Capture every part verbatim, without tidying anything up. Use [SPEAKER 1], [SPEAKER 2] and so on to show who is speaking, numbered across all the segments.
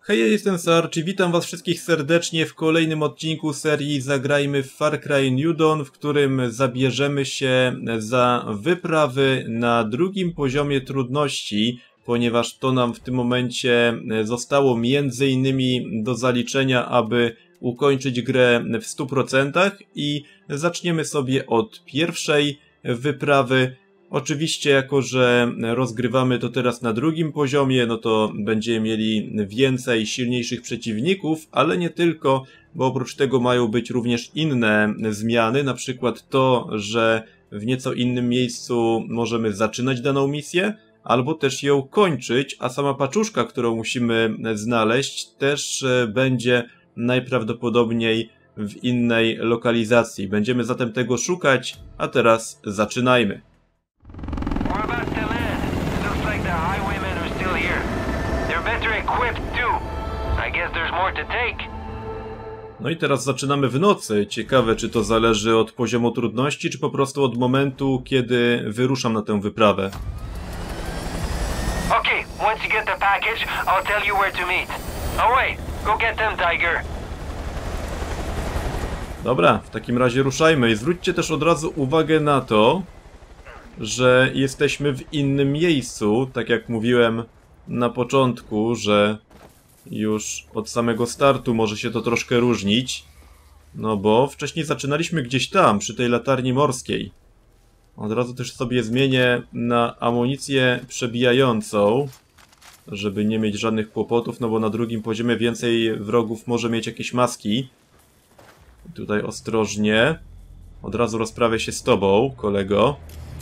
[SPEAKER 1] Hej, ja jestem Sarch i witam was wszystkich serdecznie w kolejnym odcinku serii Zagrajmy w Far Cry New Dawn, w którym zabierzemy się za wyprawy na drugim poziomie trudności, ponieważ to nam w tym momencie zostało między innymi do zaliczenia, aby ukończyć grę w stu procentach i zaczniemy sobie od pierwszej wyprawy. Oczywiście, jako że rozgrywamy to teraz na drugim poziomie, no to będziemy mieli więcej silniejszych przeciwników, ale nie tylko, bo oprócz tego mają być również inne zmiany, na przykład to, że w nieco innym miejscu możemy zaczynać daną misję, albo też ją kończyć, a sama paczuszka, którą musimy znaleźć, też będzie najprawdopodobniej w innej lokalizacji. Będziemy zatem tego szukać, a teraz zaczynajmy. No i teraz zaczynamy w nocy. Ciekawe, czy to zależy od poziomu trudności, czy po prostu od momentu, kiedy wyruszam na tę wyprawę.
[SPEAKER 2] Okay, once you get the package, I'll tell you where to meet. Away, go get them, Tiger.
[SPEAKER 1] Dobra, w takim razie ruszajmy i zwróćcie też od razu uwagę na to, że jesteśmy w innym miejscu, tak jak mówiłem na początku, że już od samego startu może się to troszkę różnić, no bo wcześniej zaczynaliśmy gdzieś tam, przy tej latarni morskiej. Od razu też sobie zmienię na amunicję przebijającą, żeby nie mieć żadnych kłopotów, no bo na drugim poziomie więcej wrogów może mieć jakieś maski. I tutaj ostrożnie. Od razu rozprawię się z tobą, kolego.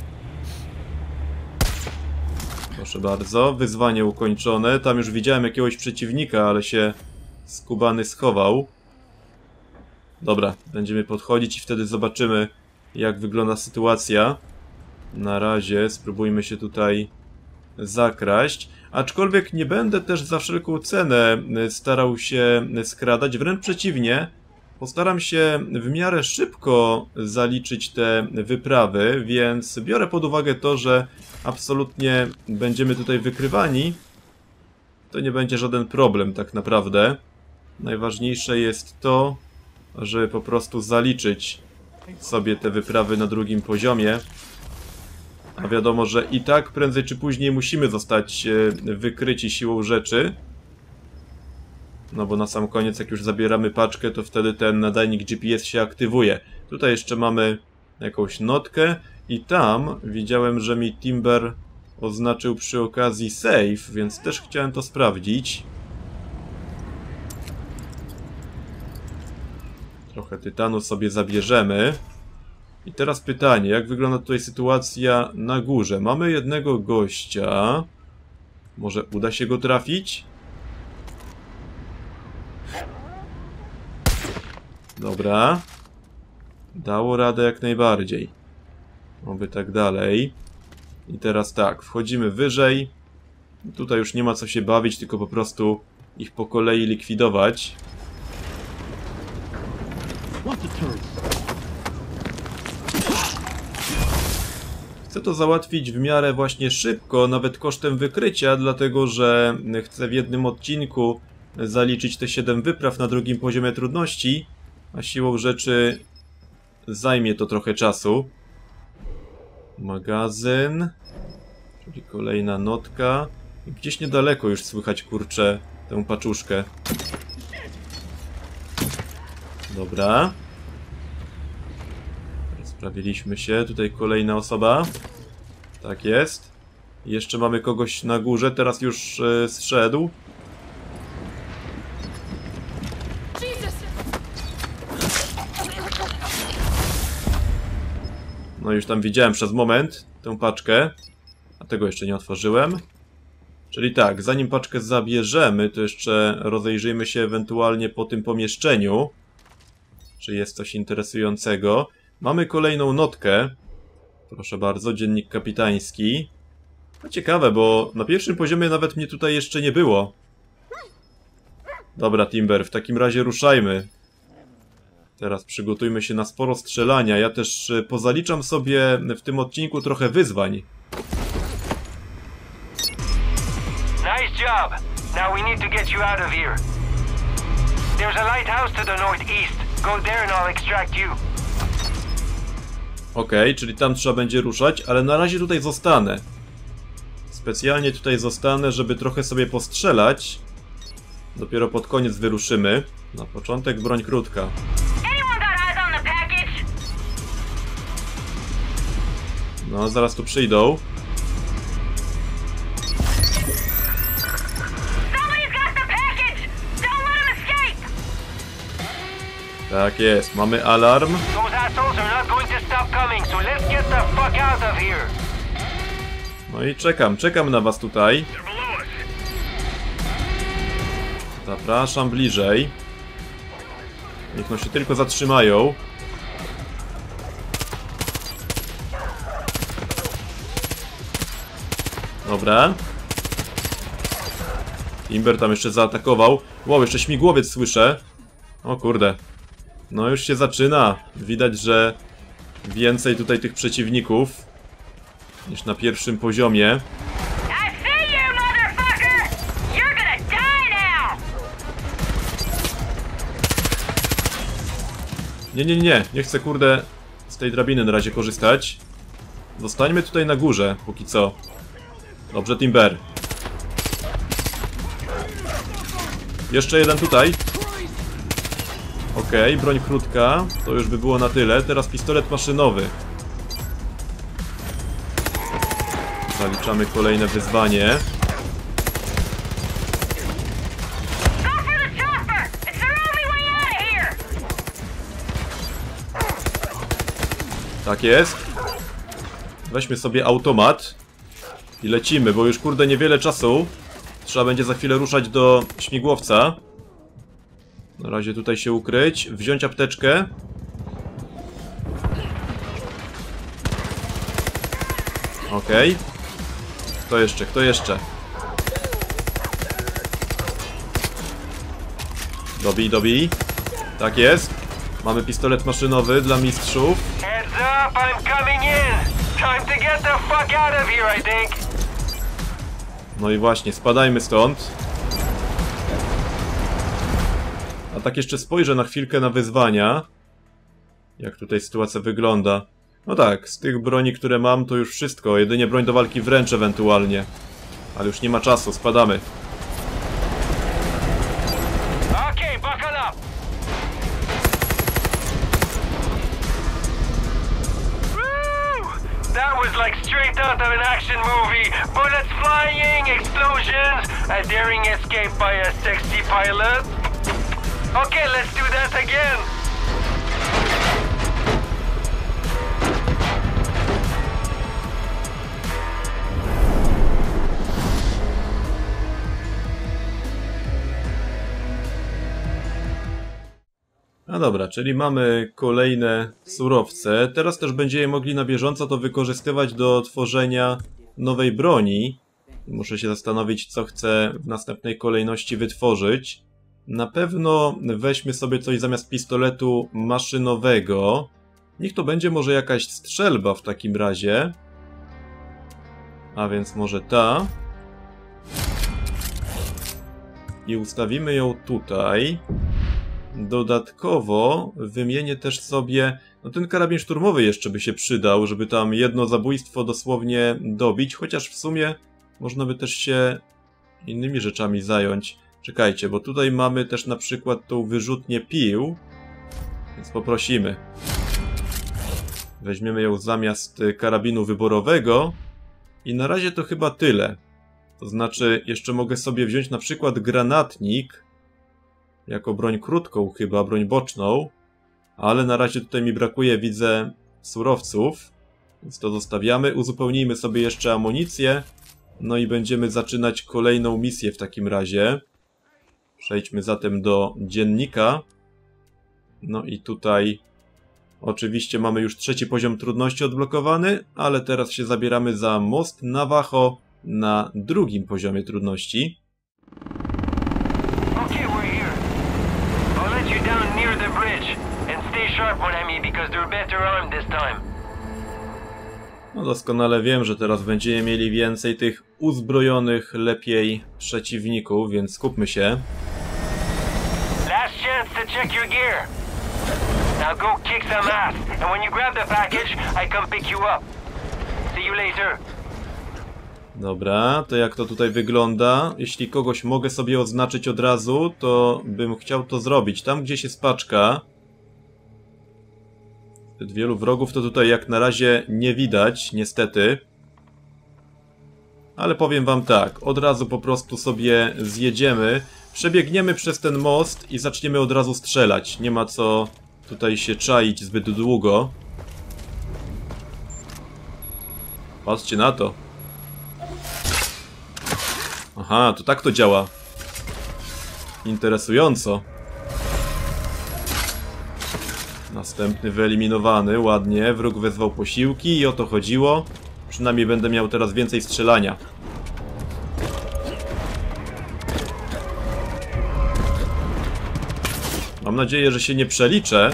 [SPEAKER 1] Proszę bardzo, wyzwanie ukończone. Tam już widziałem jakiegoś przeciwnika, ale się skubany schował. Dobra, będziemy podchodzić i wtedy zobaczymy, jak wygląda sytuacja. Na razie spróbujmy się tutaj zakraść. Aczkolwiek nie będę też za wszelką cenę starał się skradać, wręcz przeciwnie. Postaram się w miarę szybko zaliczyć te wyprawy, więc biorę pod uwagę to, że absolutnie będziemy tutaj wykrywani. To nie będzie żaden problem tak naprawdę. Najważniejsze jest to, żeby po prostu zaliczyć sobie te wyprawy na drugim poziomie. A wiadomo, że i tak prędzej czy później musimy zostać wykryci siłą rzeczy. No bo na sam koniec, jak już zabieramy paczkę, to wtedy ten nadajnik G P S się aktywuje. Tutaj jeszcze mamy jakąś notkę i tam widziałem, że mi Timber oznaczył przy okazji save, więc też chciałem to sprawdzić. Trochę tytanu sobie zabierzemy. I teraz pytanie, jak wygląda tutaj sytuacja na górze? Mamy jednego gościa. Może uda się go trafić? Dobra. Dało radę jak najbardziej. Oby tak dalej. I teraz tak, wchodzimy wyżej. Tutaj już nie ma co się bawić, tylko po prostu ich po kolei likwidować. Chcę to załatwić w miarę właśnie szybko, nawet kosztem wykrycia, dlatego że chcę w jednym odcinku zaliczyć te siedem wypraw na drugim poziomie trudności, a siłą rzeczy zajmie to trochę czasu. Magazyn, czyli kolejna notka. Gdzieś niedaleko już słychać, kurczę, tę paczuszkę. Dobra. Sprawiliśmy się. Tutaj kolejna osoba. Tak jest. Jeszcze mamy kogoś na górze. Teraz już yy, zszedł. No już tam widziałem przez moment tę paczkę. A tego jeszcze nie otworzyłem. Czyli tak, zanim paczkę zabierzemy, to jeszcze rozejrzyjmy się ewentualnie po tym pomieszczeniu. Czy jest coś interesującego. Mamy kolejną notkę. Proszę bardzo, dziennik kapitański. No ciekawe, bo na pierwszym poziomie nawet mnie tutaj jeszcze nie było. Dobra, Timber, w takim razie ruszajmy. Teraz przygotujmy się na sporo strzelania. Ja też pozaliczam sobie w tym odcinku trochę wyzwań.
[SPEAKER 2] Nice job. Now we need to get you out of here. There's a lighthouse to the northeast. Go there and I'll extract you.
[SPEAKER 1] Okej, okay, czyli tam trzeba będzie ruszać, ale na razie tutaj zostanę. Specjalnie tutaj zostanę, żeby trochę sobie postrzelać. Dopiero pod koniec wyruszymy. Na początek broń krótka. No, zaraz tu przyjdą. Tak jest, mamy alarm. No i czekam, czekam na was tutaj. Zapraszam bliżej. Niech no się tylko zatrzymają. Dobra. Timber tam jeszcze zaatakował. Wow, jeszcze śmigłowiec słyszę. O kurde. No już się zaczyna. Widać, że więcej tutaj tych przeciwników niż na pierwszym poziomie. Nie, nie, nie. Nie chcę, kurde, z tej drabiny na razie korzystać. Zostańmy tutaj na górze, póki co. Dobrze, Timber. Jeszcze jeden tutaj. Okej, okay, broń krótka. To już by było na tyle. Teraz pistolet maszynowy. Zaliczamy kolejne wyzwanie. Tak jest. Weźmy sobie automat i lecimy, bo już kurde niewiele czasu. Trzeba będzie za chwilę ruszać do śmigłowca. Na razie tutaj się ukryć, wziąć apteczkę. Okej. Okay. Kto jeszcze? Kto jeszcze? Dobij, dobij. Tak jest. Mamy pistolet maszynowy dla mistrzów.
[SPEAKER 2] Heads up, I'm coming in. Time to get the fuck out of here, I think.
[SPEAKER 1] No i właśnie, spadajmy stąd. A tak jeszcze spojrzę na chwilkę na wyzwania. Jak tutaj sytuacja wygląda. No tak, z tych broni, które mam, to już wszystko. Jedynie broń do walki wręcz ewentualnie. Ale już nie ma czasu, spadamy.
[SPEAKER 2] Okay, buckle up. Woo! That was like straight out of an action movie. Bullets flying, explosions, a daring escape by a sexy pilot. Okay, let's do that again.
[SPEAKER 1] No dobra, czyli mamy kolejne surowce. Teraz też będziemy mogli na bieżąco to wykorzystywać do tworzenia nowej broni. Muszę się zastanowić, co chcę w następnej kolejności wytworzyć. Na pewno weźmy sobie coś zamiast pistoletu maszynowego. Niech to będzie może jakaś strzelba w takim razie. A więc może ta. I ustawimy ją tutaj. Dodatkowo wymienię też sobie... No ten karabin szturmowy jeszcze by się przydał, żeby tam jedno zabójstwo dosłownie dobić. Chociaż w sumie można by też się innymi rzeczami zająć. Czekajcie, bo tutaj mamy też na przykład tą wyrzutnię pił. Więc poprosimy. Weźmiemy ją zamiast karabinu wyborowego. I na razie to chyba tyle. To znaczy jeszcze mogę sobie wziąć na przykład granatnik. Jako broń krótką chyba, broń boczną. Ale na razie tutaj mi brakuje, widzę, surowców. Więc to zostawiamy. Uzupełnijmy sobie jeszcze amunicję. No i będziemy zaczynać kolejną misję w takim razie. Przejdźmy zatem do dziennika. No i tutaj oczywiście mamy już trzeci poziom trudności odblokowany, ale teraz się zabieramy za most Navajo na drugim poziomie trudności.
[SPEAKER 2] Okay, we're here. I'll let you down near the bridge and stay sharp, mon ami, because they're better armed this time.
[SPEAKER 1] No doskonale wiem, że teraz będziemy mieli więcej tych uzbrojonych lepiej przeciwników, więc skupmy się.
[SPEAKER 2] Last chance to check your gear. Now go kick some ass, and when you grab the package, I come pick you up. See you later.
[SPEAKER 1] Dobra, to jak to tutaj wygląda? Jeśli kogoś mogę sobie oznaczyć od razu, to bym chciał to zrobić. Tam gdzieś jest paczka. Zbyt wielu wrogów to tutaj jak na razie nie widać, niestety. Ale powiem wam tak, od razu po prostu sobie zjedziemy, przebiegniemy przez ten most i zaczniemy od razu strzelać. Nie ma co tutaj się czaić zbyt długo. Patrzcie na to. Aha, to tak to działa. Interesująco. Następny wyeliminowany, ładnie. Wróg wezwał posiłki i o to chodziło. Przynajmniej będę miał teraz więcej strzelania. Mam nadzieję, że się nie przeliczę.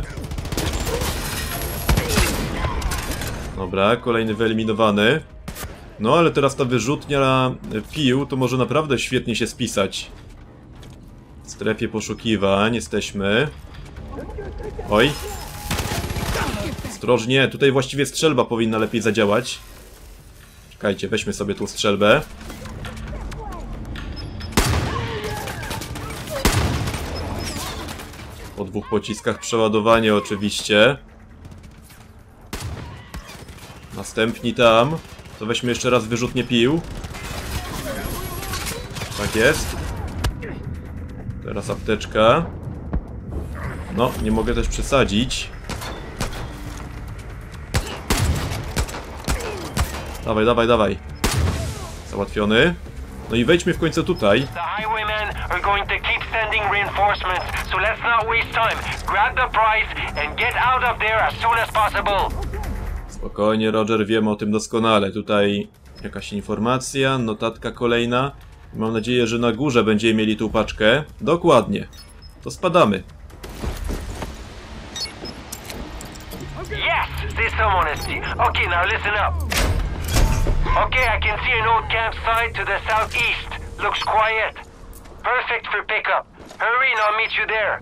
[SPEAKER 1] Dobra, kolejny wyeliminowany. No ale teraz ta wyrzutnia pił to może naprawdę świetnie się spisać. W strefie poszukiwań jesteśmy. Oj. Ostrożnie, tutaj właściwie strzelba powinna lepiej zadziałać. Czekajcie, weźmy sobie tą strzelbę. Po dwóch pociskach przeładowanie oczywiście. Następni tam. To weźmy jeszcze raz wyrzutnie pił. Tak jest. Teraz apteczka. No, nie mogę też przesadzić. Dawaj, dawaj, dawaj. Załatwiony. No i wejdźmy w końcu tutaj.
[SPEAKER 2] The highwaymen are going to keep sending reinforcements, so let's not waste time. Grab the prize and get out of there as soon as possible.
[SPEAKER 1] Spokojnie, Roger, wiem o tym doskonale. Tutaj jakaś informacja, notatka kolejna. Mam nadzieję, że na górze będziemy mieli tą paczkę. Dokładnie. To spadamy.
[SPEAKER 2] Yes, there's someone to see. Okay, now listen up. Okay, I can see an old campsite to the southeast. Looks quiet. Perfect for pickup. Hurry and I'll meet you there.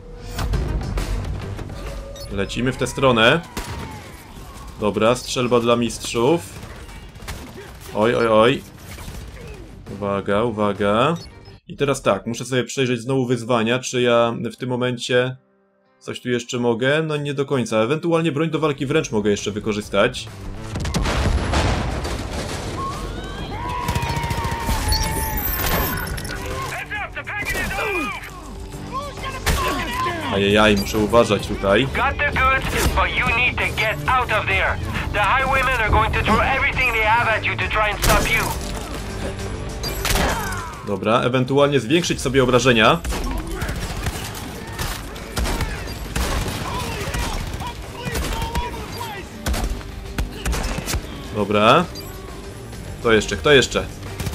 [SPEAKER 1] Lecimy w tę stronę. Dobra, strzelba dla mistrzów. Oj, oj, oj. Uwaga, uwaga. I teraz tak, muszę sobie przejrzeć znowu wyzwania, czy ja w tym momencie coś tu jeszcze mogę? No nie do końca. Ewentualnie broń do walki wręcz mogę jeszcze wykorzystać. Ajajaj, muszę uważać tutaj.
[SPEAKER 2] Got the goods, but you need to get out of there. The highwaymen are going to throw everything they have at you to try and stop you.
[SPEAKER 1] Dobra, ewentualnie zwiększyć sobie obrażenia. Dobra. Kto jeszcze? Kto jeszcze?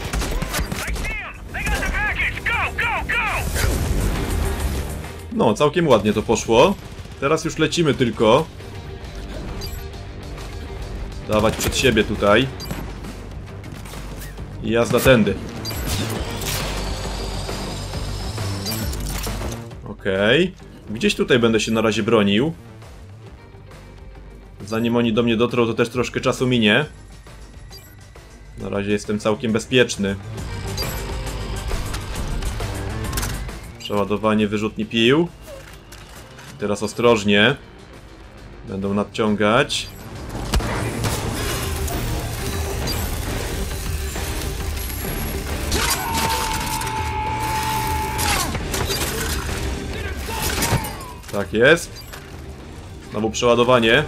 [SPEAKER 1] No, całkiem ładnie to poszło. Teraz już lecimy tylko. Dawać przed siebie tutaj. I jazda tędy. Okej. Okay. Gdzieś tutaj będę się na razie bronił. Zanim oni do mnie dotrą, to też troszkę czasu minie. Na razie jestem całkiem bezpieczny. Przeładowanie wyrzutni pił. Teraz ostrożnie. Będą nadciągać. Tak jest. Znowu przeładowanie.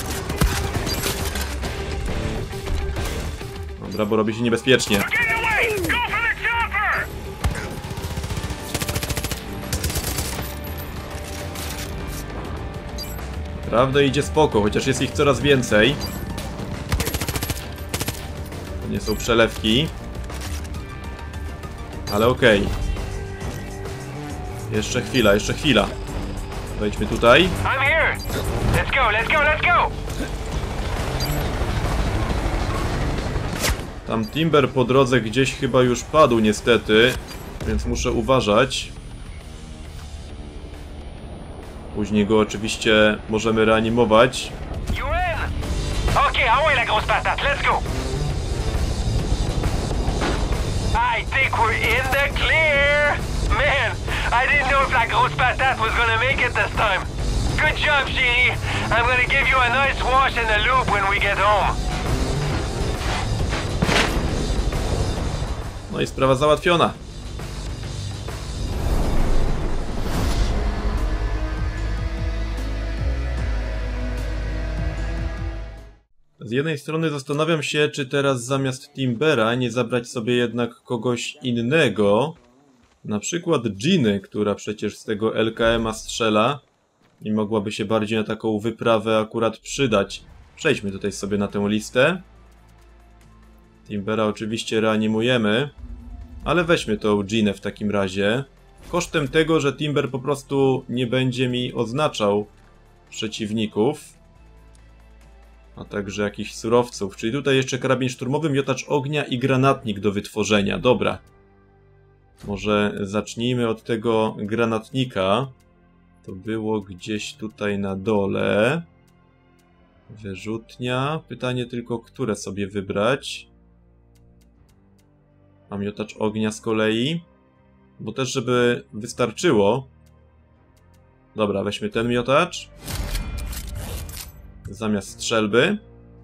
[SPEAKER 1] Dobra, bo robi się niebezpiecznie. Prawda, idzie spoko, chociaż jest ich coraz więcej. To nie są przelewki. Ale okej. Okay. Jeszcze chwila, jeszcze chwila. Wejdźmy tutaj.
[SPEAKER 2] I'm here. Let's go, let's go, let's go.
[SPEAKER 1] Tam Timber po drodze gdzieś chyba już padł niestety, więc muszę uważać. Później go oczywiście możemy reanimować.
[SPEAKER 2] Okay, ahoj la grosse patate, let's go! I think we're in the clear! Man, I didn't know if la grosse patate was gonna make it this time. Good job, Shinny. I'm gonna give you a nice wash in the lube when we get home.
[SPEAKER 1] No i sprawa załatwiona. Z jednej strony zastanawiam się, czy teraz zamiast Timbera nie zabrać sobie jednak kogoś innego. Na przykład Ginny, która przecież z tego L K M a strzela i mogłaby się bardziej na taką wyprawę akurat przydać. Przejdźmy tutaj sobie na tę listę. Timbera oczywiście reanimujemy, ale weźmy tą Ginnę w takim razie. Kosztem tego, że Timber po prostu nie będzie mi oznaczał przeciwników. A także jakichś surowców. Czyli tutaj jeszcze karabin szturmowy, miotacz ognia i granatnik do wytworzenia. Dobra. Może zacznijmy od tego granatnika. To było gdzieś tutaj na dole. Wyrzutnia. Pytanie tylko, które sobie wybrać. A miotacz ognia z kolei. Bo też, żeby wystarczyło. Dobra, weźmy ten miotacz. Zamiast strzelby.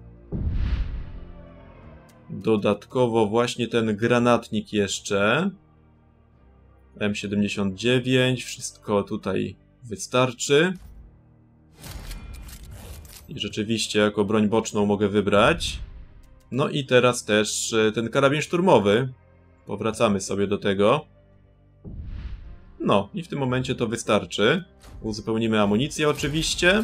[SPEAKER 1] Dodatkowo właśnie ten granatnik jeszcze. M siedemdziesiąt dziewięć. Wszystko tutaj wystarczy. I rzeczywiście jako broń boczną mogę wybrać. No i teraz też ten karabin szturmowy. Powracamy sobie do tego. No i w tym momencie to wystarczy. Uzupełnimy amunicję oczywiście.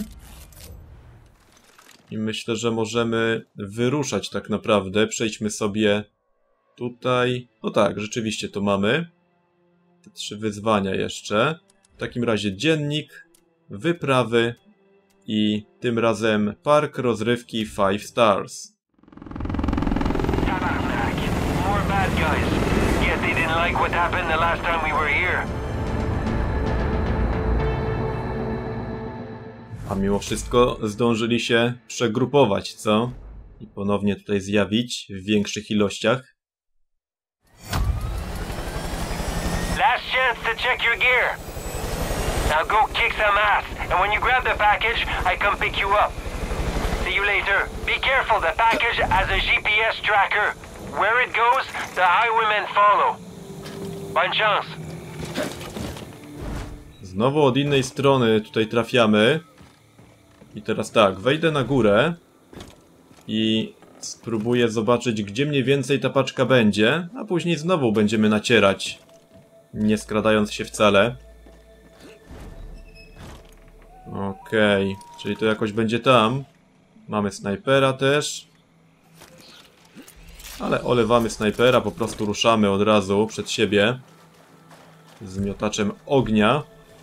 [SPEAKER 1] I myślę, że możemy wyruszać tak naprawdę. Przejdźmy sobie tutaj. No tak, rzeczywiście to mamy. Te trzy wyzwania jeszcze. W takim razie dziennik, wyprawy i tym razem park rozrywki Five Stars.
[SPEAKER 2] More bad guys. Yet they didn't like what happened the last time we were here.
[SPEAKER 1] A mimo wszystko zdążyli się przegrupować, co? I ponownie tutaj zjawić w większych ilościach.
[SPEAKER 2] Last chance to check your gear. Now go kick some ass, and when you grab the package, I come pick you up. See you later. Be careful, the package has a G P S tracker. Where it goes, the highwaymen follow. Bonne chance.
[SPEAKER 1] Znowu od innej strony tutaj trafiamy. I teraz tak, wejdę na górę i spróbuję zobaczyć, gdzie mniej więcej ta paczka będzie, a później znowu będziemy nacierać, nie skradając się wcale. Okej, okay, czyli to jakoś będzie tam. Mamy snajpera też. Ale olewamy snajpera, po prostu ruszamy od razu przed siebie z miotaczem ognia.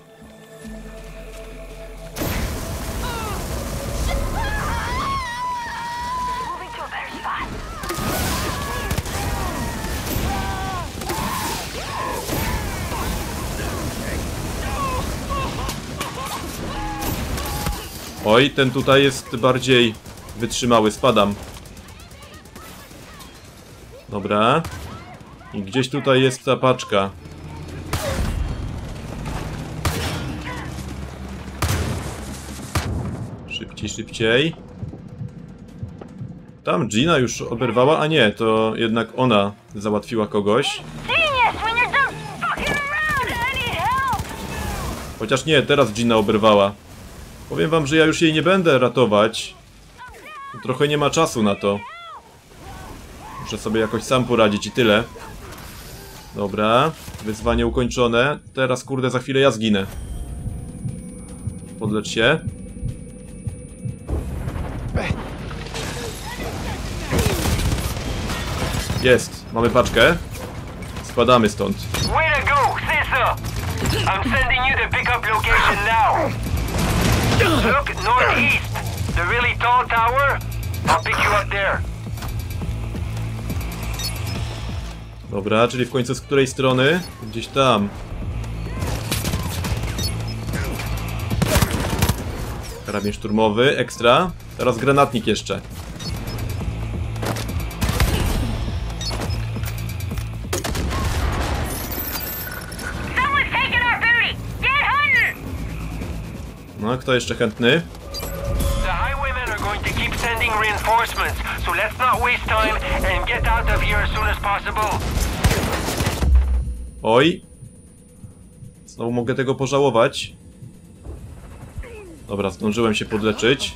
[SPEAKER 1] Oj, ten tutaj jest bardziej wytrzymały, spadam. Dobra. I gdzieś tutaj jest ta paczka. Szybciej, szybciej. Tam Gina już oberwała, a nie, to jednak ona załatwiła kogoś. Chociaż nie, teraz Gina oberwała. Powiem wam, że ja już jej nie będę ratować. Trochę nie ma czasu na to. Muszę sobie jakoś sam poradzić i tyle. Dobra, wyzwanie ukończone. Teraz kurde, za chwilę ja zginę. Podlecz się. Jest, mamy paczkę. Spadamy stąd.
[SPEAKER 2] Way to go, Cesar! I'm sending you the pickup location now. Look northeast. The really tall tower. I'll pick you up there.
[SPEAKER 1] Dobra, czyli w końcu z której strony? Gdzieś tam. Karabin szturmowy, ekstra. Teraz granatnik jeszcze. No, kto jeszcze chętny?
[SPEAKER 2] The highwaymen are going to keep sending reinforcements, so let's not waste time and get out of here as soon as possible.
[SPEAKER 1] Oj. Znowu mogę tego pożałować. Dobra, zdążyłem się podleczyć.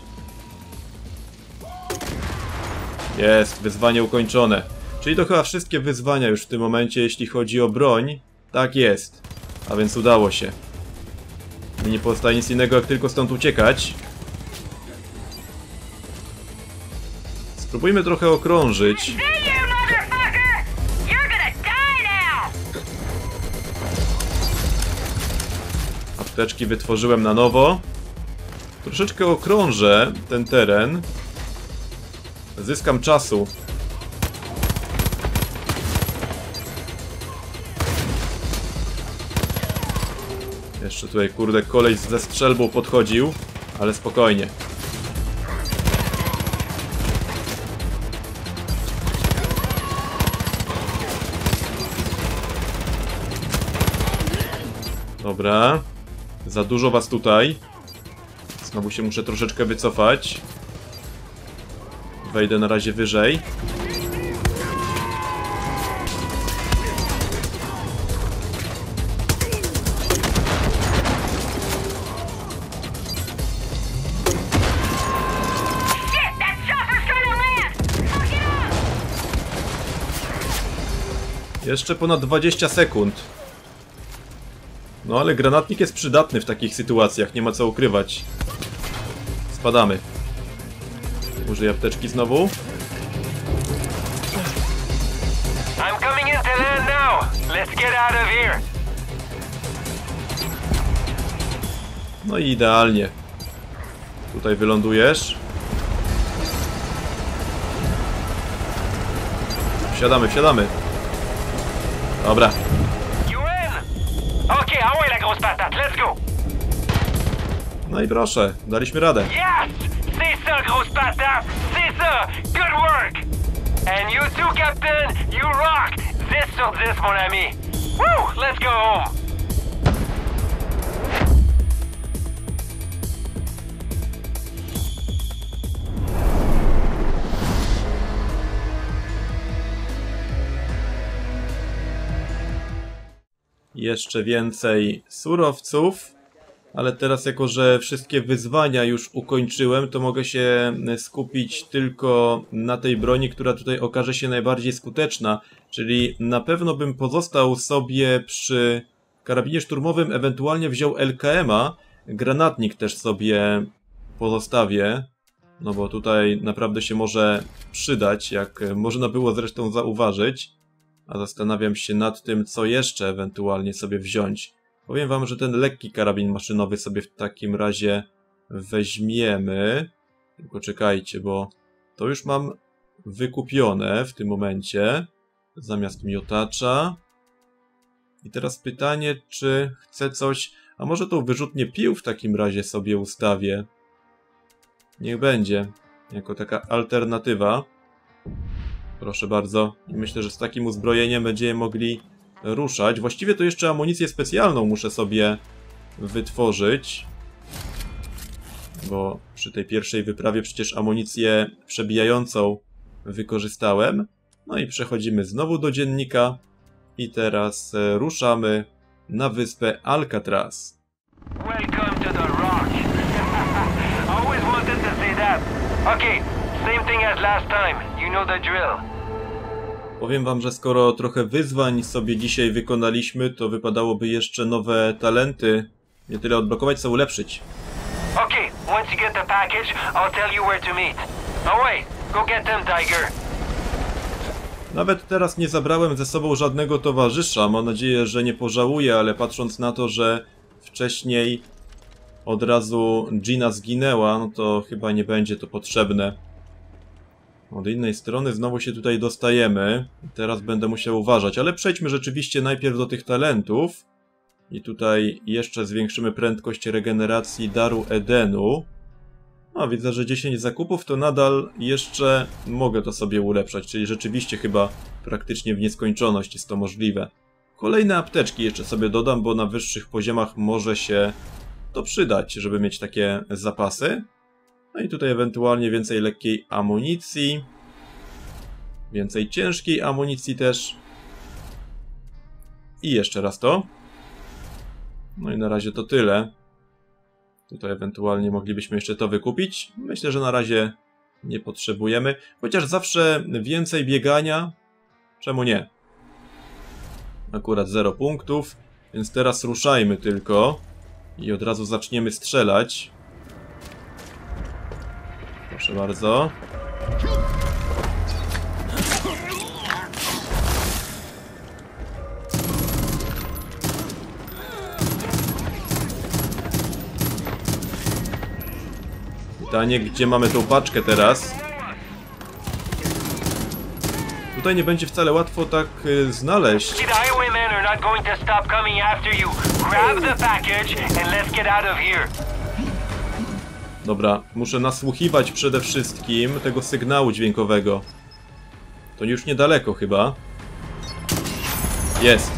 [SPEAKER 1] Jest, wyzwanie ukończone. Czyli to chyba wszystkie wyzwania już w tym momencie, jeśli chodzi o broń. Tak jest. A więc udało się. Mi nie pozostaje nic innego, jak tylko stąd uciekać. Spróbujmy trochę okrążyć. Apteczki wytworzyłem na nowo. Troszeczkę okrążę ten teren. Zyskam czasu. Jeszcze tutaj, kurde, koleś ze strzelbą podchodził, ale spokojnie. Dobra. Za dużo was tutaj. Znowu się muszę troszeczkę wycofać. Wejdę na razie wyżej. Jeszcze ponad dwadzieścia sekund. No ale granatnik jest przydatny w takich sytuacjach, nie ma co ukrywać. Spadamy. Użyję apteczki znowu.
[SPEAKER 2] I'm coming into land now. Let's get out of here.
[SPEAKER 1] No i idealnie. Tutaj wylądujesz. Wsiadamy, wsiadamy. Dobra.
[SPEAKER 2] You in? Okay, ahoj la grosse patate. Let's go.
[SPEAKER 1] No i proszę, daliśmy radę.
[SPEAKER 2] Yes! C'est ça, grosse patate! C'est ça! Good work! And you too, Captain! You rock! dix sur dix, mon ami! Woo! Let's go home!
[SPEAKER 1] Jeszcze więcej surowców. Ale teraz, jako że wszystkie wyzwania już ukończyłem, to mogę się skupić tylko na tej broni, która tutaj okaże się najbardziej skuteczna. Czyli na pewno bym pozostał sobie przy karabinie szturmowym, ewentualnie wziął L K M-a. Granatnik też sobie pozostawię, no bo tutaj naprawdę się może przydać, jak można było zresztą zauważyć. A zastanawiam się nad tym, co jeszcze ewentualnie sobie wziąć. Powiem wam, że ten lekki karabin maszynowy sobie w takim razie weźmiemy. Tylko czekajcie, bo to już mam wykupione w tym momencie. Zamiast miotacza. I teraz pytanie, czy chcę coś... A może tą wyrzutnię pił w takim razie sobie ustawię? Niech będzie. Jako taka alternatywa. Proszę bardzo. I myślę, że z takim uzbrojeniem będziemy mogli ruszać. Właściwie to jeszcze amunicję specjalną muszę sobie wytworzyć. Bo przy tej pierwszej wyprawie przecież amunicję przebijającą wykorzystałem. No i przechodzimy znowu do dziennika. I teraz ruszamy na wyspę Alcatraz.
[SPEAKER 2] Welcome to the Rock. Always wanted to say that. Okay, same thing as last time. You know the drill.
[SPEAKER 1] Powiem wam, że skoro trochę wyzwań sobie dzisiaj wykonaliśmy, to wypadałoby jeszcze nowe talenty nie tyle odblokować, co ulepszyć.
[SPEAKER 2] Okay, once you get the package, I'll tell you where to meet. Oh wait, go get them, Tiger.
[SPEAKER 1] Nawet teraz nie zabrałem ze sobą żadnego towarzysza. Mam nadzieję, że nie pożałuję, ale patrząc na to, że wcześniej od razu Gina zginęła, no to chyba nie będzie to potrzebne. Od innej strony znowu się tutaj dostajemy. Teraz będę musiał uważać, ale przejdźmy rzeczywiście najpierw do tych talentów. I tutaj jeszcze zwiększymy prędkość regeneracji Daru Edenu. No, widzę, że dziesięć zakupów to nadal jeszcze mogę to sobie ulepszać, czyli rzeczywiście chyba praktycznie w nieskończoność jest to możliwe. Kolejne apteczki jeszcze sobie dodam, bo na wyższych poziomach może się to przydać, żeby mieć takie zapasy. No i tutaj ewentualnie więcej lekkiej amunicji. Więcej ciężkiej amunicji też. I jeszcze raz to. No i na razie to tyle. Tutaj ewentualnie moglibyśmy jeszcze to wykupić. Myślę, że na razie nie potrzebujemy. Chociaż zawsze więcej biegania. Czemu nie? Akurat zero punktów. Więc teraz ruszajmy tylko. I od razu zaczniemy strzelać. Proszę bardzo. Pytanie, gdzie mamy tą paczkę teraz? Tutaj nie będzie wcale łatwo tak y, znaleźć. Dobra, muszę nasłuchiwać przede wszystkim tego sygnału dźwiękowego. To już niedaleko chyba. Jest.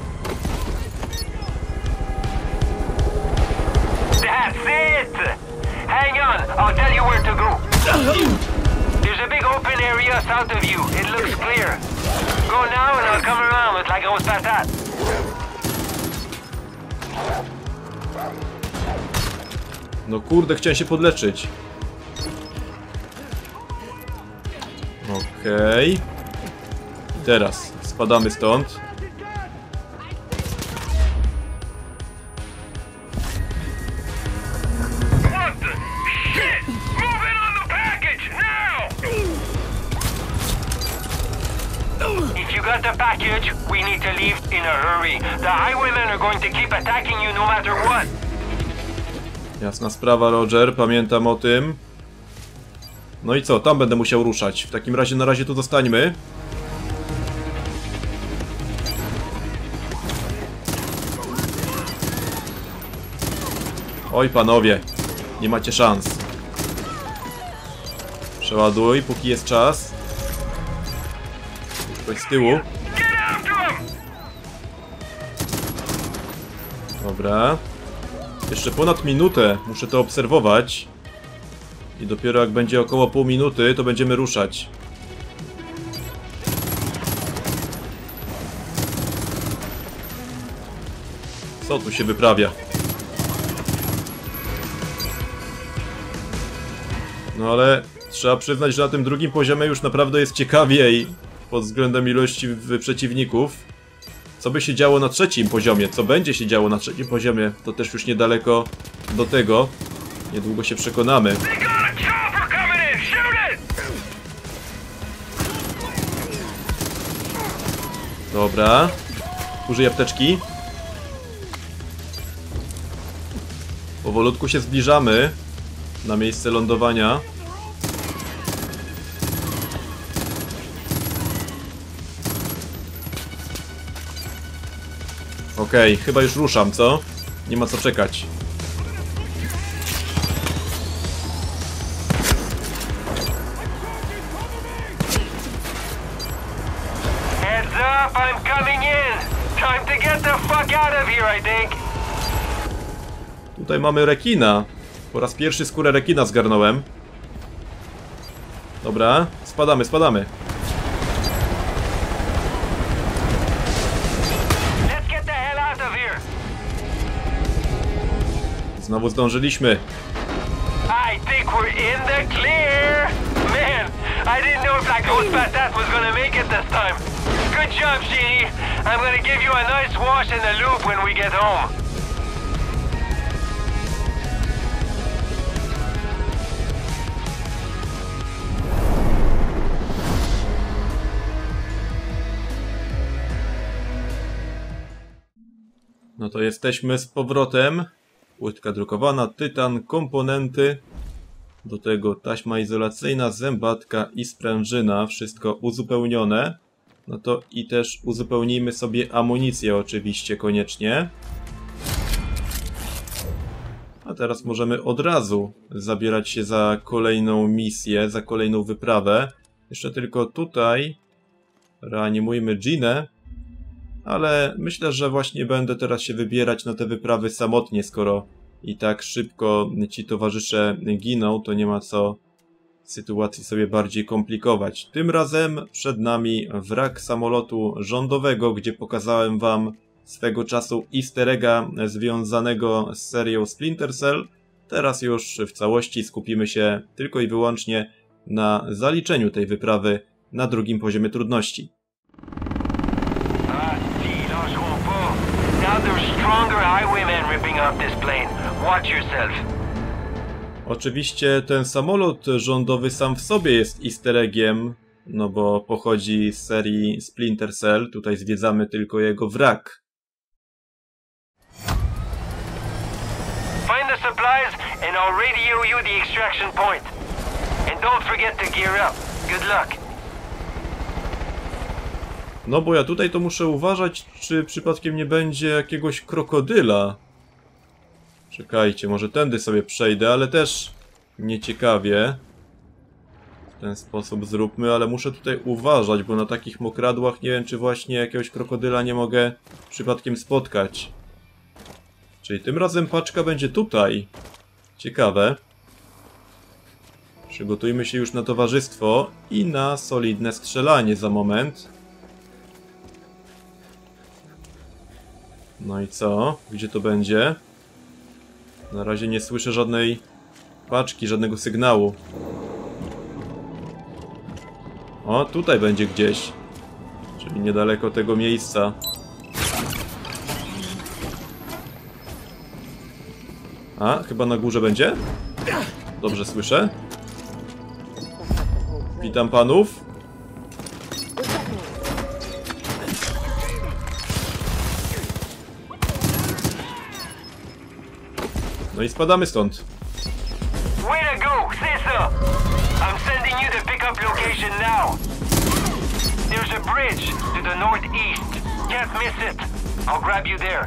[SPEAKER 2] Hang on, I'll tell you where to go. There's a big open area south of you. It looks clear. Go now and I'll come around with like I was past that.
[SPEAKER 1] No kurde, chciałem się podleczyć. Okej. I teraz spadamy stąd.
[SPEAKER 2] The package, we need to leave in a hurry. The highwaymen are going to keep attacking you no matter what.
[SPEAKER 1] Jasna sprawa, Roger, pamiętam o tym. No i co, tam będę musiał ruszać. W takim razie na razie tu zostańmy. Oj panowie, nie macie szans. Przeładuj, póki jest czas. Ktoś z tyłu. Dobra. Jeszcze ponad minutę muszę to obserwować. I dopiero jak będzie około pół minuty, to będziemy ruszać. Co tu się wyprawia? No ale trzeba przyznać, że na tym drugim poziomie już naprawdę jest ciekawiej pod względem ilości przeciwników. Co by się działo na trzecim poziomie? Co będzie się działo na trzecim poziomie? To też już niedaleko do tego. Niedługo się przekonamy. Dobra. Użyj apteczki. Powolutku się zbliżamy na miejsce lądowania. Okej, okay, chyba już ruszam, co? Nie ma co czekać.
[SPEAKER 2] Heads up, I'm coming in. Time to get the fuck out of here, I think.
[SPEAKER 1] Tutaj mamy rekina. Po raz pierwszy skórę rekina zgarnąłem. Dobra, spadamy, spadamy. Znowu zdążyliśmy.
[SPEAKER 2] I think we're in the clear. Man, I didn't know if that ghost bastard was gonna make it this time. Good job, Sheedy. I'm gonna give you a nice wash in the loop when we get home.
[SPEAKER 1] No to jesteśmy z powrotem. Płytka drukowana, tytan, komponenty. Do tego taśma izolacyjna, zębatka i sprężyna. Wszystko uzupełnione. No to i też uzupełnijmy sobie amunicję oczywiście koniecznie. A teraz możemy od razu zabierać się za kolejną misję, za kolejną wyprawę. Jeszcze tylko tutaj reanimujmy Ginę. Ale myślę, że właśnie będę teraz się wybierać na te wyprawy samotnie, skoro i tak szybko ci towarzysze giną, to nie ma co sytuacji sobie bardziej komplikować. Tym razem przed nami wrak samolotu rządowego, gdzie pokazałem wam swego czasu easter egga związanego z serią Splinter Cell. Teraz już w całości skupimy się tylko i wyłącznie na zaliczeniu tej wyprawy na drugim poziomie trudności. Oczywiście ten samolot rządowy sam w sobie jest easter eggiem, no bo pochodzi z serii Splinter Cell. Tutaj zwiedzamy tylko jego wrak.
[SPEAKER 2] Find the supplies and I'll radio you the extraction point. And don't forget to gear up. Good luck.
[SPEAKER 1] No bo ja tutaj to muszę uważać, czy przypadkiem nie będzie jakiegoś krokodyla. Czekajcie, może tędy sobie przejdę, ale też nieciekawie. W ten sposób zróbmy, ale muszę tutaj uważać, bo na takich mokradłach nie wiem, czy właśnie jakiegoś krokodyla nie mogę przypadkiem spotkać. Czyli tym razem paczka będzie tutaj. Ciekawe. Przygotujmy się już na towarzystwo i na solidne strzelanie za moment. No i co? Gdzie to będzie? Na razie nie słyszę żadnej paczki, żadnego sygnału. O, tutaj będzie gdzieś. Czyli niedaleko tego miejsca. A, chyba na górze będzie? Dobrze słyszę. Witam panów. No i spadamy stąd.
[SPEAKER 2] Way to go, Cesar! I'm sending you the pickup location now. There's a bridge to the northeast. Can't miss it. I'll grab you there.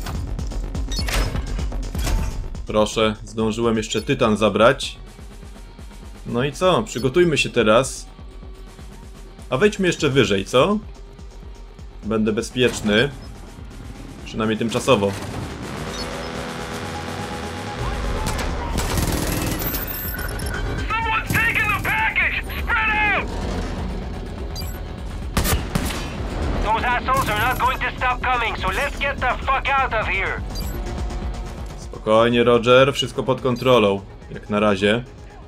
[SPEAKER 1] Proszę, zdążyłem jeszcze tytan zabrać. No i co? Przygotujmy się teraz. A wejdźmy jeszcze wyżej, co? Będę bezpieczny. Przynajmniej tymczasowo. Spokojnie, Roger, wszystko pod kontrolą, jak na razie.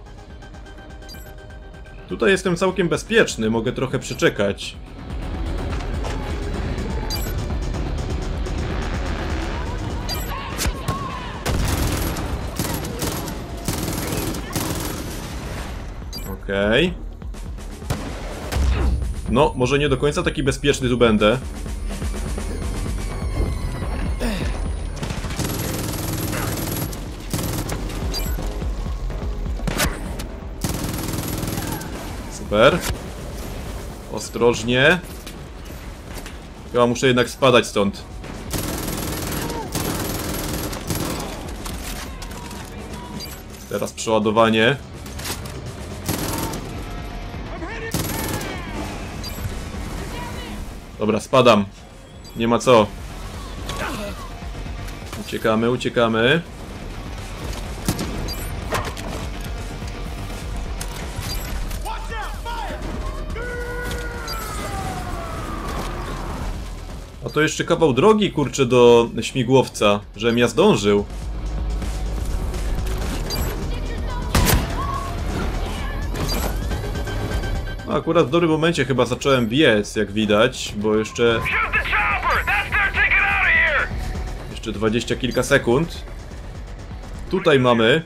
[SPEAKER 1] Tutaj jestem całkiem bezpieczny, mogę trochę przeczekać. Okej. Okay. No, może nie do końca taki bezpieczny tu będę. Super. Ostrożnie. Chyba muszę jednak spadać stąd. Teraz przeładowanie. Dobra, spadam. Nie ma co. Uciekamy, uciekamy. A to jeszcze kawał drogi, kurczę, do śmigłowca, żebym ja zdążył. No, akurat w dobrym momencie chyba zacząłem biec, jak widać, bo jeszcze... Jeszcze dwadzieścia kilka sekund. Tutaj mamy...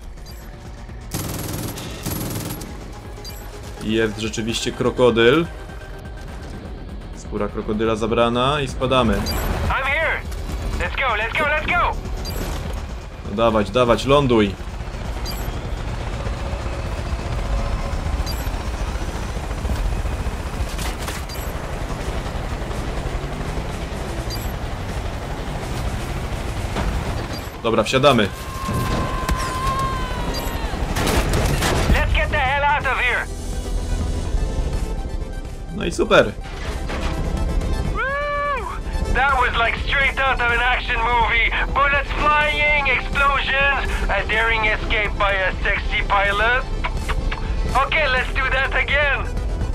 [SPEAKER 1] Jest rzeczywiście krokodyl. Skóra krokodyla zabrana i spadamy. No dawać, dawać, ląduj. Dobra, wsiadamy.
[SPEAKER 2] Let's get the hell out of here.
[SPEAKER 1] No i super.
[SPEAKER 2] That was like straight out of an action movie. Bullets flying, explosions, a daring escape by a sexy pilot. Okay, let's do that again.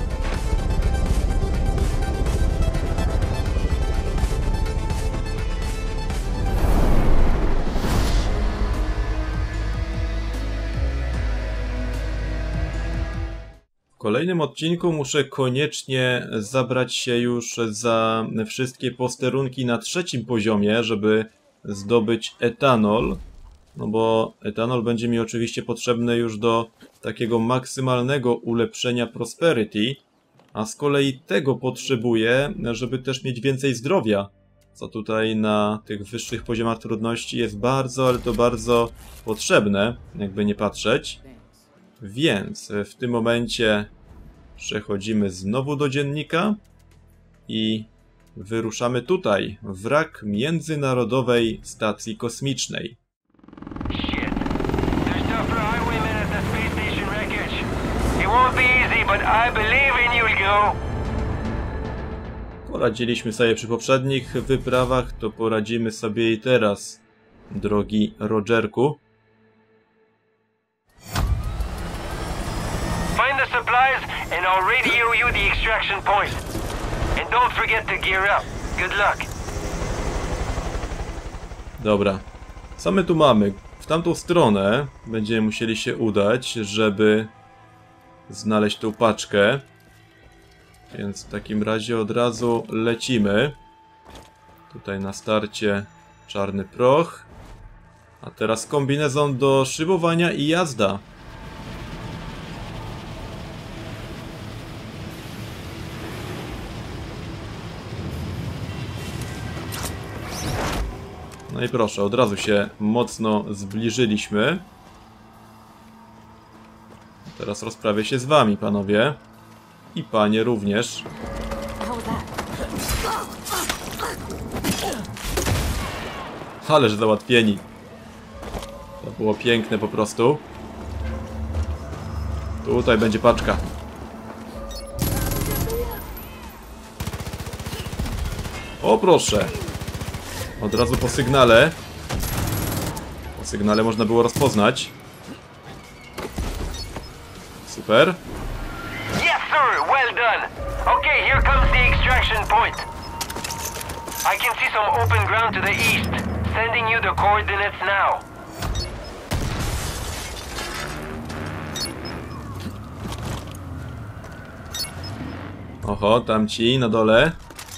[SPEAKER 1] W kolejnym odcinku muszę koniecznie zabrać się już za wszystkie posterunki na trzecim poziomie, żeby zdobyć etanol. No bo etanol będzie mi oczywiście potrzebny już do takiego maksymalnego ulepszenia Prosperity, a z kolei tego potrzebuję, żeby też mieć więcej zdrowia, co tutaj na tych wyższych poziomach trudności jest bardzo, ale to bardzo potrzebne, jakby nie patrzeć. Więc w tym momencie przechodzimy znowu do dziennika i wyruszamy tutaj, wrak Międzynarodowej Stacji Kosmicznej.
[SPEAKER 2] Shit. There's stuff for highwaymen at the space station wreckage. It won't be easy, but I believe in you, go.
[SPEAKER 1] Poradziliśmy sobie przy poprzednich wyprawach, to poradzimy sobie i teraz, drogi Rogerku.
[SPEAKER 2] Find the supplies and I'll radio you the extraction point. And don't forget to gear up. Good luck.
[SPEAKER 1] Dobra. Co my tu mamy? W tamtą stronę będziemy musieli się udać, żeby znaleźć tą paczkę. Więc w takim razie od razu lecimy. Tutaj na starcie czarny proch. A teraz kombinezon do szybowania i jazda. No i proszę, od razu się mocno zbliżyliśmy. Teraz rozprawię się z wami, panowie. I panie również. Ależ załatwieni. To było piękne po prostu. Tutaj będzie paczka. O proszę. Od razu po sygnale. Po sygnale można było rozpoznać. Super.
[SPEAKER 2] Yes, sir. Well done. Okay, here comes the extraction point. I can see some open ground to the east. Sending you the coordinates now.
[SPEAKER 1] Oho, tamci na dole.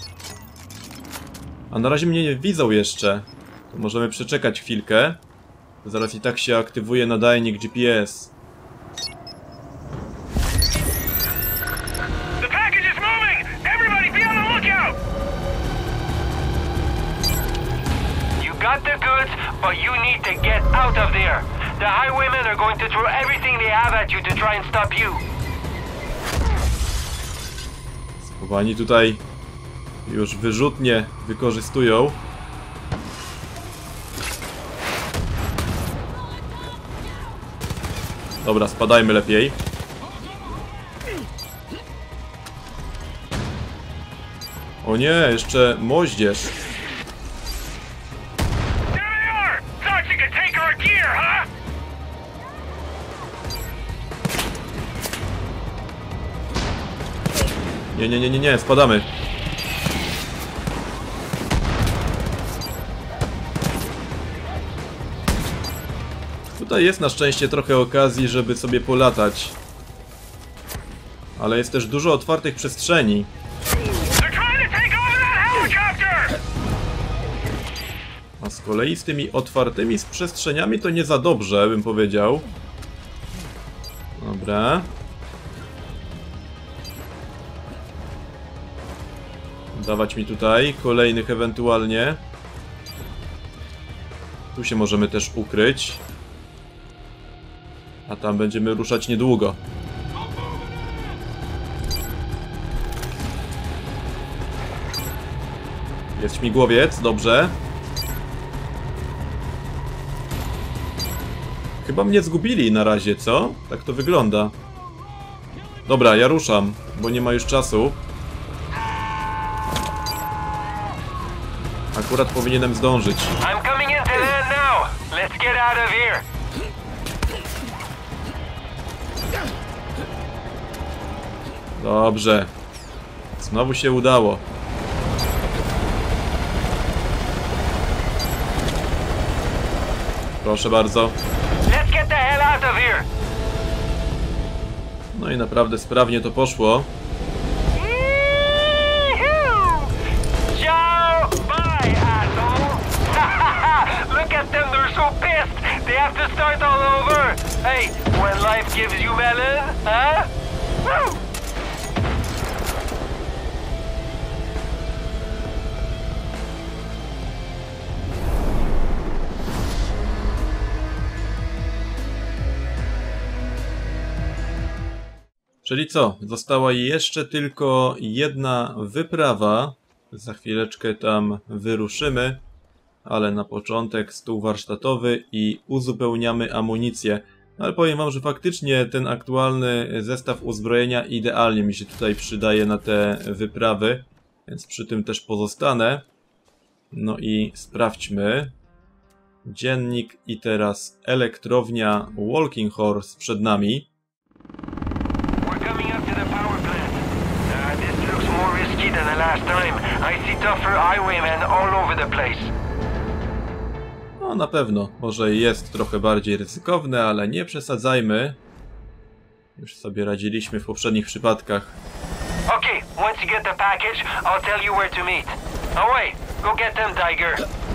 [SPEAKER 1] A na razie mnie nie widzą jeszcze. To możemy przeczekać chwilkę. Zaraz i tak się aktywuje nadajnik G P S.
[SPEAKER 2] The package is moving! Everybody be on the lookout! You got the goods, but you need to get out of there. The highwaymen are going to throw everything they have at you to try and stop you.
[SPEAKER 1] Schowani tutaj już wyrzutnie wykorzystują. Dobra, spadajmy lepiej. O nie, jeszcze moździerz. Nie, nie, nie, nie, nie, spadamy. Tutaj jest na szczęście trochę okazji, żeby sobie polatać. Ale jest też dużo otwartych przestrzeni. A z kolei z tymi otwartymi przestrzeniami to nie za dobrze, bym powiedział. Dobra. Dawać mi tutaj kolejnych ewentualnie. Tu się możemy też ukryć. A tam będziemy ruszać niedługo. Jest śmigłowiec, dobrze. Chyba mnie zgubili na razie, co? Tak to wygląda. Dobra, ja ruszam, bo nie ma już czasu. Akurat powinienem zdążyć.
[SPEAKER 2] I'm coming into land now. Let's get out of here.
[SPEAKER 1] Dobrze. Znowu się udało. Proszę bardzo.
[SPEAKER 2] Let's get the hell out of here.
[SPEAKER 1] No i naprawdę sprawnie to poszło.
[SPEAKER 2] Yee-hoo! Ciao! Bye, asshole! Look at them, they're so pissed! They have to start all over! Hey, when life gives you melon, huh? Woo!
[SPEAKER 1] Czyli co? Została jeszcze tylko jedna wyprawa. Za chwileczkę tam wyruszymy. Ale na początek stół warsztatowy i uzupełniamy amunicję. Ale powiem wam, że faktycznie ten aktualny zestaw uzbrojenia idealnie mi się tutaj przydaje na te wyprawy. Więc przy tym też pozostanę. No i sprawdźmy. Dziennik i teraz elektrownia Walking Horse przed nami.
[SPEAKER 2] Than the last time. I see tougher highwaymen all over the place.
[SPEAKER 1] No na pewno, może jest trochę bardziej ryzykowne, ale nie przesadzajmy. Już sobie radziliśmy w poprzednich przypadkach.
[SPEAKER 2] Okay, once you get the package, I'll tell you where to meet. Oh wait, go get them, Tiger.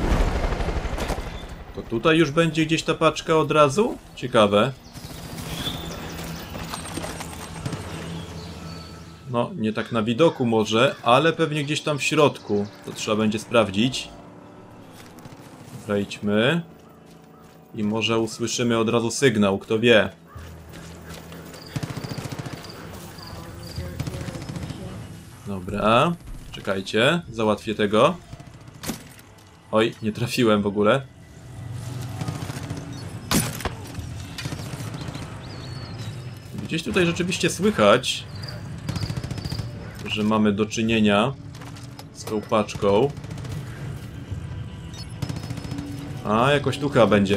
[SPEAKER 1] To tutaj już będzie gdzieś ta paczka od razu? Ciekawe. No, nie tak na widoku może, ale pewnie gdzieś tam w środku. To trzeba będzie sprawdzić. Wejdźmy. I może usłyszymy od razu sygnał, kto wie. Dobra. Czekajcie, załatwię tego. Oj, nie trafiłem w ogóle. Gdzieś tutaj rzeczywiście słychać, że mamy do czynienia z tą paczką. A, jakoś tu chyba będzie.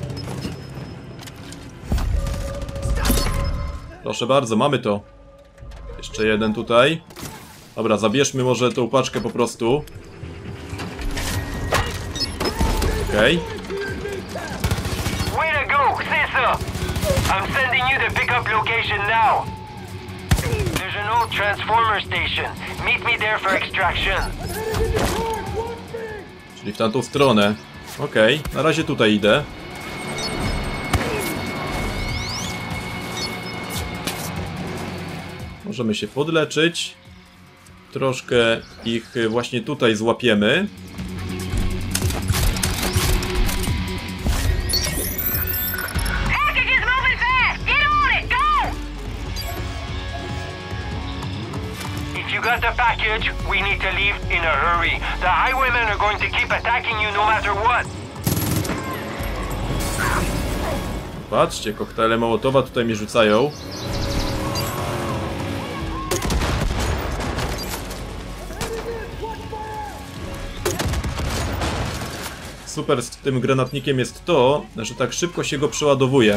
[SPEAKER 1] Proszę bardzo, mamy to. Jeszcze jeden tutaj. Dobra, zabierzmy może tą paczkę po prostu. Okej.
[SPEAKER 2] Way to go, Cesar! I'm sending you the pickup location now. There's an old transformer station. Meet me there for extraction.
[SPEAKER 1] Czyli w tamtą stronę. Okej, na razie tutaj idę. Możemy się podleczyć. Troszkę ich właśnie tutaj złapiemy.
[SPEAKER 2] Got the package, we need to leave in a hurry. The highwaymen are going to keep attacking you no matter what.
[SPEAKER 1] Patrzcie, koktajle Mołotowa tutaj mi rzucają. Super z tym granatnikiem jest to, że tak szybko się go przeładowuje.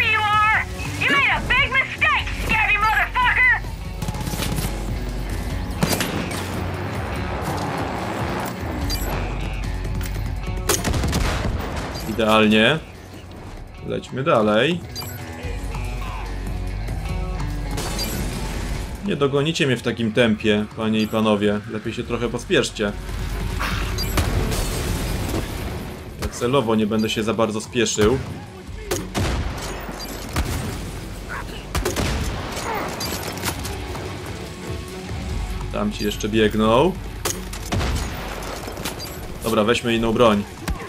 [SPEAKER 1] Idealnie. Lećmy dalej. Nie dogonicie mnie w takim tempie, panie i panowie. Lepiej się trochę pospieszcie. Ja celowo nie będę się za bardzo spieszył. Tam ci jeszcze biegną. Dobra, weźmy inną broń.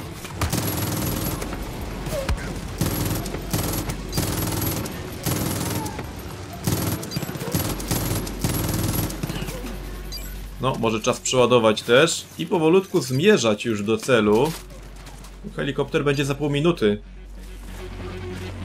[SPEAKER 1] No, może czas przeładować też i powolutku zmierzać już do celu. Helikopter będzie za pół minuty.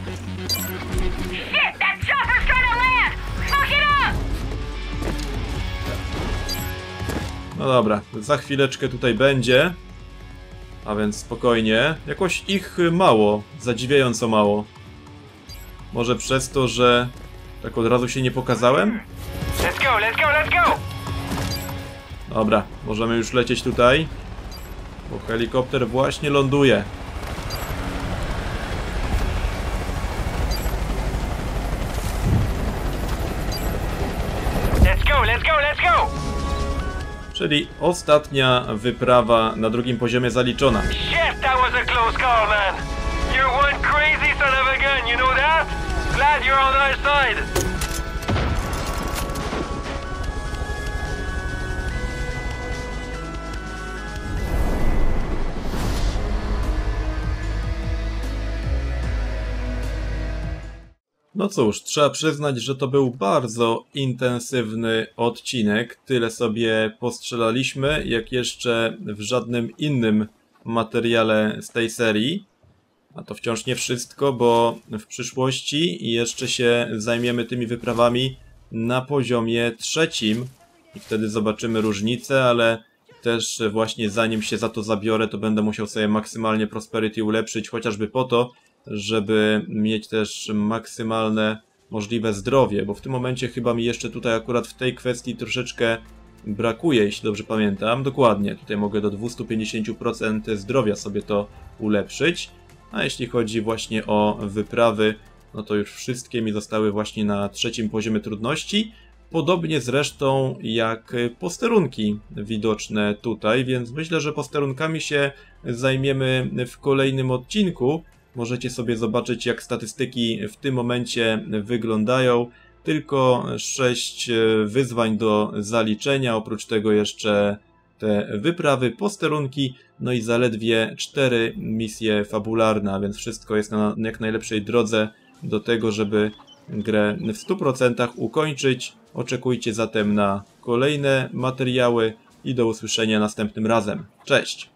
[SPEAKER 1] No dobra, za chwileczkę tutaj będzie. A więc spokojnie. Jakoś ich mało, zadziwiająco mało. Może przez to, że tak od razu się nie pokazałem?
[SPEAKER 2] Let's go, let's go, let's go!
[SPEAKER 1] Dobra, możemy już lecieć tutaj. Bo helikopter właśnie ląduje.
[SPEAKER 2] Let's go, let's go, let's go!
[SPEAKER 1] Czyli ostatnia wyprawa na drugim poziomie zaliczona.
[SPEAKER 2] Shit, that was a close call, man. You're one crazy son of a gun, you know that? Glad you're on our side.
[SPEAKER 1] No cóż, trzeba przyznać, że to był bardzo intensywny odcinek. Tyle sobie postrzelaliśmy, jak jeszcze w żadnym innym materiale z tej serii. A to wciąż nie wszystko, bo w przyszłości jeszcze się zajmiemy tymi wyprawami na poziomie trzecim. I wtedy zobaczymy różnicę, ale też właśnie zanim się za to zabiorę, to będę musiał sobie maksymalnie Prosperity ulepszyć, chociażby po to, żeby mieć też maksymalne możliwe zdrowie, bo w tym momencie chyba mi jeszcze tutaj akurat w tej kwestii troszeczkę brakuje, jeśli dobrze pamiętam. Dokładnie, tutaj mogę do dwieście pięćdziesiąt procent zdrowia sobie to ulepszyć, a jeśli chodzi właśnie o wyprawy, no to już wszystkie mi zostały właśnie na trzecim poziomie trudności, podobnie zresztą jak posterunki widoczne tutaj, więc myślę, że posterunkami się zajmiemy w kolejnym odcinku. Możecie sobie zobaczyć, jak statystyki w tym momencie wyglądają. Tylko sześć wyzwań do zaliczenia, oprócz tego jeszcze te wyprawy, posterunki, no i zaledwie cztery misje fabularne, a więc wszystko jest na jak najlepszej drodze do tego, żeby grę w stu procentach ukończyć. Oczekujcie zatem na kolejne materiały i do usłyszenia następnym razem. Cześć!